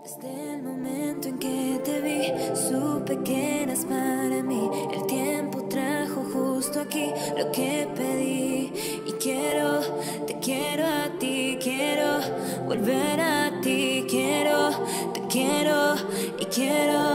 Desde el momento en que te vi, supe que eras para mí. El tiempo trajo justo aquí lo que pedí. Y quiero, te quiero a ti, quiero volver a ti. Quiero, te quiero y quiero